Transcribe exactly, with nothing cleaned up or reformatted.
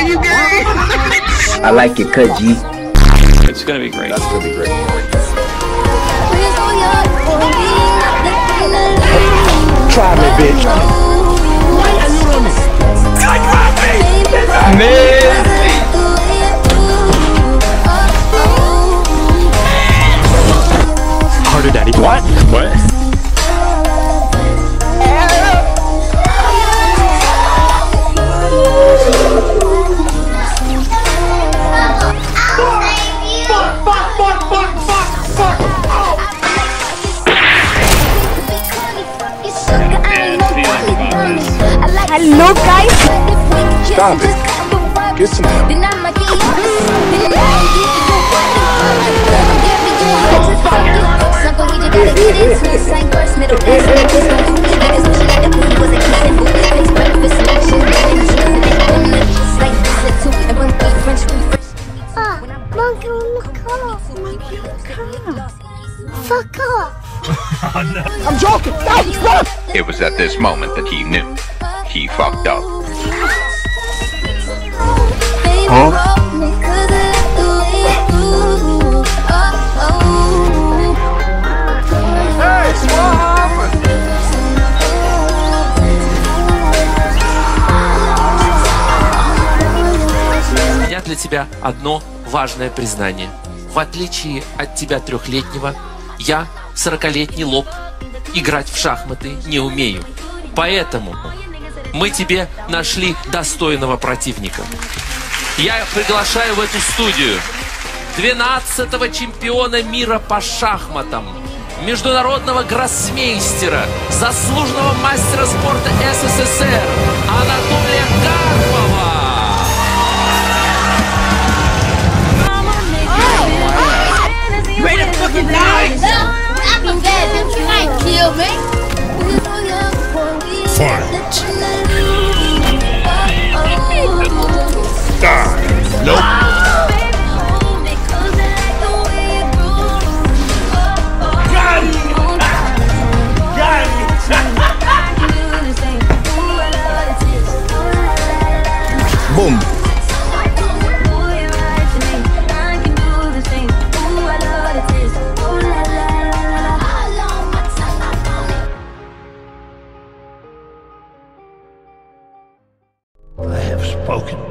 you gay? I like it, cut G. It's gonna be great. That's gonna be great. Try me, bitch. Harder, daddy. What? What? Hello guys. Stop it. Get some help. Monkey on the car. Monkey on the car. Fuck off. Oh, no. I'm joking. No, stop. It was at this moment that he knew he fucked up. Huh? Hey, what happened? У меня для тебя одно важное признание. В отличие от тебя трехлетнего, я, сорокалетний лоб, играть в шахматы не умею. Поэтому мы тебе нашли достойного противника. Я приглашаю в эту студию двенадцатого чемпиона мира по шахматам, международного гроссмейстера, заслуженного мастера спорта СССР Анатолия Карпова. Nope. Got it. Got it. Boom. I have spoken.